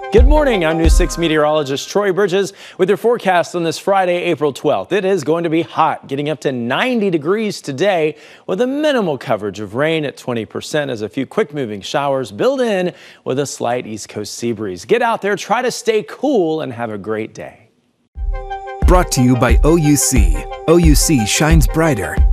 Good morning, I'm News 6 meteorologist Troy Bridges with your forecast on this Friday, April 12th. It is going to be hot, getting up to 90 degrees today with a minimal coverage of rain at 20% as a few quick moving showers build in with a slight east coast sea breeze. Get out there, try to stay cool and have a great day. Brought to you by OUC. OUC shines brighter,